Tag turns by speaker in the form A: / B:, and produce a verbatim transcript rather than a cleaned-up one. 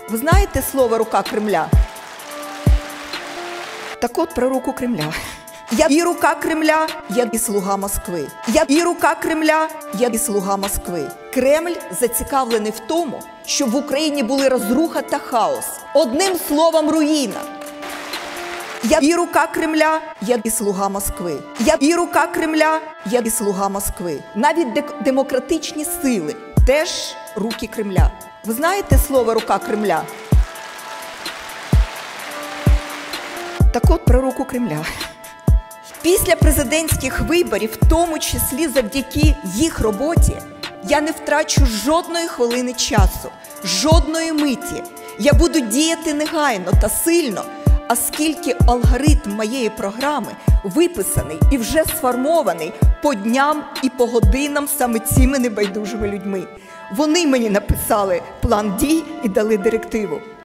A: Ви знаєте слово «рука Кремля»? Так от про руку Кремля. Я і рука Кремля, я і слуга Москви. Я і рука Кремля, я і слуга Москви. Кремль зацікавлений в тому, щоб в Україні були розруха та хаос. Одним словом, руїна. Я і рука Кремля, я і слуга Москви. Я і рука Кремля, я і слуга Москви. Навіть демократичні сили теж руки Кремля. Ви знаєте слово «рука Кремля»? Так от про руку Кремля. Після президентських виборів, в тому числі завдяки їх роботі, я не втрачу жодної хвилини часу, жодної миті. Я буду діяти негайно та сильно, оскільки алгоритм моєї програми виписаний і вже сформований по дням і по годинам саме цими небайдужими людьми. Вони мені написали план дій і дали директиву.